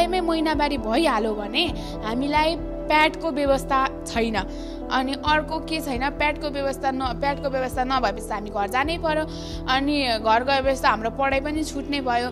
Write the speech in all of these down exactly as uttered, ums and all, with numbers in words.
विद्यालयमै महिनावारी भइहाल्यो भने हामीलाई प्याडको व्यवस्था छैन। अनि अर्को के छैन, प्याडको व्यवस्था न प्याडको व्यवस्था नभएपछि हामी घर जानै पर्यो। अनि घर गएपछि हाम्रो पढाइ पनि छुट्ने भयो।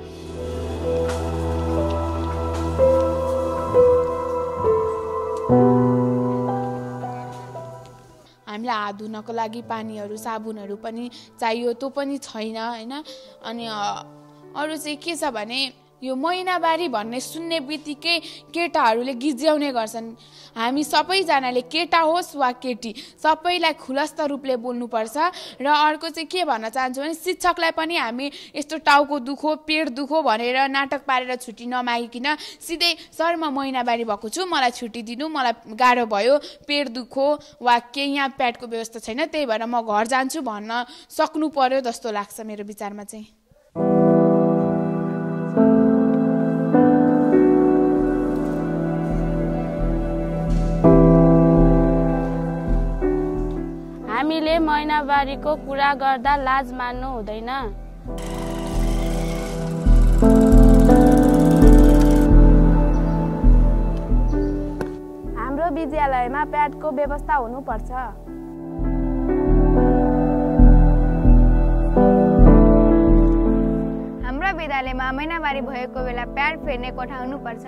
हामीलाई हात धुनको लागि पानीहरू साबुनहरू पनि चाहियो, त्यो पनि छैन होइन। अनि अरू चाहिँ के छ भने यो महिनावारी भन्ने सुन्ने बित्तिकै केटाहरूले गिज्याउने गर्छन्। हामी सबैजनाले केटा होस् वा केटी सबैलाई खुलस्त रूपले बोल्नुपर्छ। र अर्को चाहिँ के भन्न चाहन्छु भने शिक्षकलाई पनि हामी यस्तो टाउको दुखो पेट दुखो भनेर नाटक पारेर छुट्टी नमागिकन सिधै सर म महिनावारी भएको छु, मलाई छुट्टी दिनु, मलाई गाह्रो भयो, पेट दुखो वा केही यहाँ प्याडको व्यवस्था छैन, त्यही भएर म घर जान्छु भन्न सक्नु पर्यो जस्तो लाग्छ मेरो विचारमा चाहिँ। हामीले महिनावारीको कुरा गर्दा लाज मान्नु हुँदैन। हाम्रो विद्यालयमा प्याडको व्यवस्था हुनुपर्छ। हाम्रो विद्यालयमा महिनावारी भएको बेला प्याड फेर्ने कोठा हुनुपर्छ।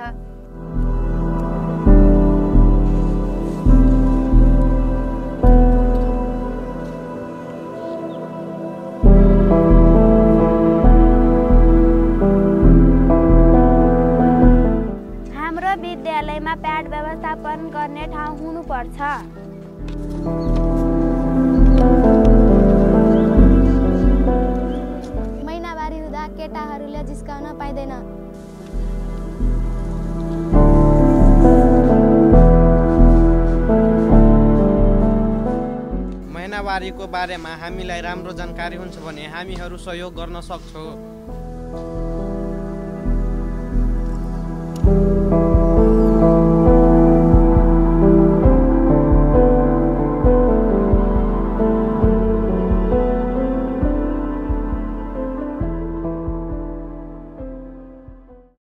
विद्यालयमा प्याड व्यवस्थापन गर्ने ठाउँ हुनुपर्छ। महिनावारी हुँदा केटाहरूले जिस्काउन पाइँदैन। महिनावारीको बारेमा हामीलाई राम्रो जानकारी हुन्छ भने हामीहरू सहयोग गर्न सक्छौँ।